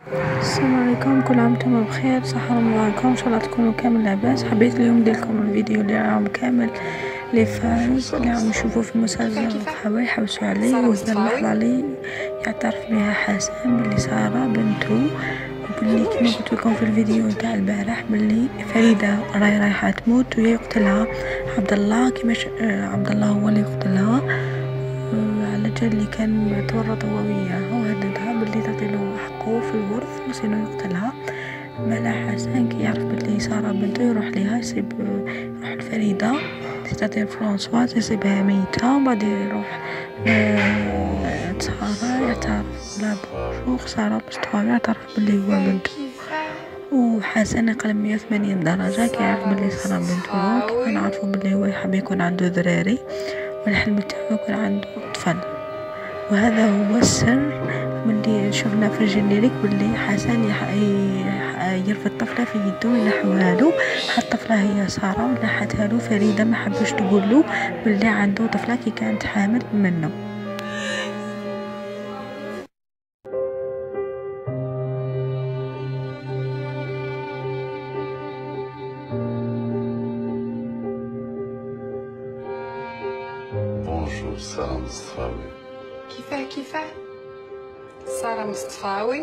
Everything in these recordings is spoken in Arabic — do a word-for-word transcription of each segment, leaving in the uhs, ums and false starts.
السلام عليكم، كل عام وانتم بخير، صحة رمضانكم ان شاء الله تكونوا كامل لاباس. حبيت اليوم نديرلكم الفيديو اللي راهم كامل لي فانز اللي راهم يشوفوا في المسلسل القحوي يحوسوا عليه، وهذا اللحظة اللي يعترف بها حسن باللي سارة بنته، وباللي كما قلت لكم في الفيديو تاع البارح باللي فريدة راهي رايحة تموت ويا يقتلها عبد الله. كيما عبد الله هو اللي يقتلها على جال اللي كان تورط هو وياها وهددها باللي تعطيله حقه في الورث وسينو يقتلها. مالا حسن كي يعرف باللي سارة بنته يروح ليها يصيب يروح لفريدة تستطيع فرانسواز يصيبها ميتة، وبعد يروح سارة يعترف لا بوشوخ سارة مستوى يعترف باللي هو بنته، وحسن يقلب مية وثمانين درجة كي يعرف باللي سارة بنته. كيف نعرفوا باللي هو يحب يكون عنده ذراري والحلم تاعو يكون عنده طفل، وهذا هو السر ملي شفنا في الجينيريك باللي حسن يرفد طفله في يده وينحوها له، حتى الطفله هي ساره ونحتها له فريده ما حبش تقول له باللي عنده طفله كي كانت حامل منه. بونجور سارة مصطفاوي. كيفاه كيفاه سارة مصطفاوي؟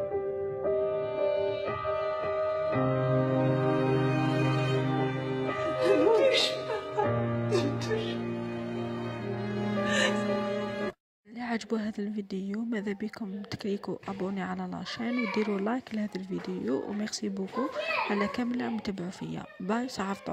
اللي عجبو هذا الفيديو ماذا بكم تكليكوا ابوني على لاشين وديروا لايك لهذا الفيديو، وميرسي بوكو على كامل اللي عم تتبعوا فيا. باي، صعفطوا.